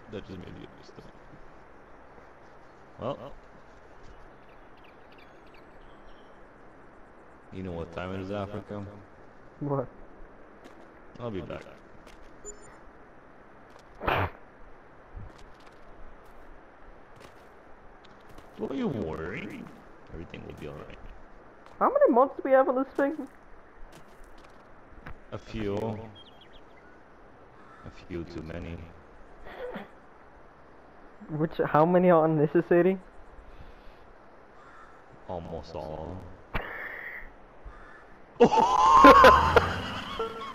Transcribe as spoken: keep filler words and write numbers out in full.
That just made you stop. Well, you know what time it is, Africa? What? I'll be back. Don't you worry. Everything will be alright. How many months do we have on this thing? A few. A few too many. Which, how many are unnecessary? Almost all.